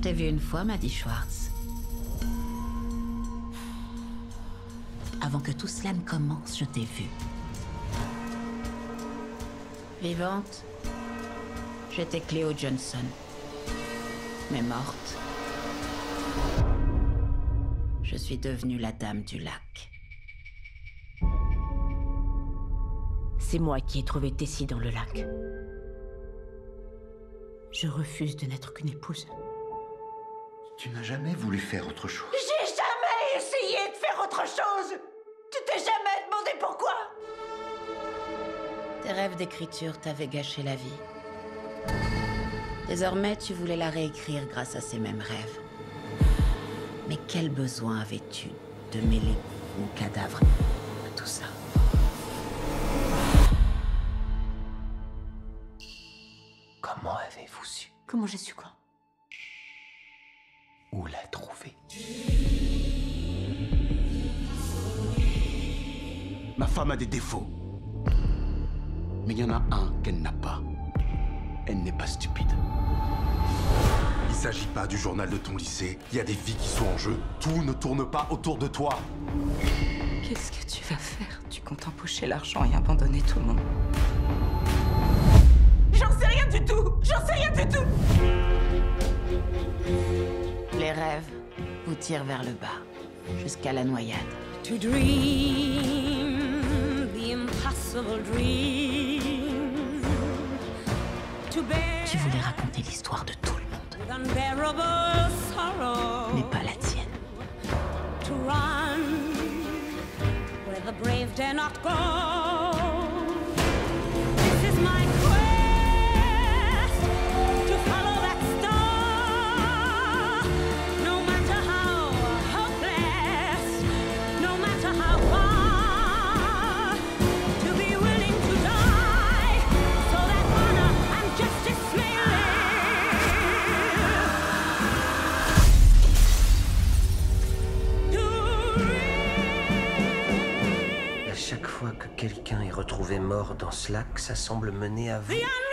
t'ai vu une fois, m'a dit Schwartz. Avant que tout cela ne commence, je t'ai vu. Vivante, j'étais Cléo Johnson. Mais morte, je suis devenue la Dame du Lac. C'est moi qui ai trouvé Tessie dans le lac. Je refuse de n'être qu'une épouse. Tu n'as jamais voulu faire autre chose. J'ai jamais essayé de faire autre chose. Tu t'es jamais demandé pourquoi? Tes rêves d'écriture t'avaient gâché la vie. Désormais, tu voulais la réécrire grâce à ces mêmes rêves. Mais quel besoin avais-tu de mêler mon cadavre à tout ça? Comment avez-vous su? Comment j'ai su quoi? Où la trouver? Ma femme a des défauts. Mais il y en a un qu'elle n'a pas. Elle n'est pas stupide. Il s'agit pas du journal de ton lycée. Il y a des vies qui sont en jeu. Tout ne tourne pas autour de toi. Qu'est-ce que tu vas faire? Tu comptes empocher l'argent et abandonner tout le monde? J'en sais rien du tout! J'en sais rien du tout! Les rêves vous tirent vers le bas, jusqu'à la noyade. To dream the impossible dream. To bear Tu voulais raconter l'histoire de tout le monde, unbearable sorrow. mais pas la tienne. To run where the brave dare not go. This is my quest to follow that star. No matter how hopeless, no matter how far, to be willing to die so that honor and justice may À chaque fois que quelqu'un est retrouvé mort dans ce lac, ça semble mener à vous. live.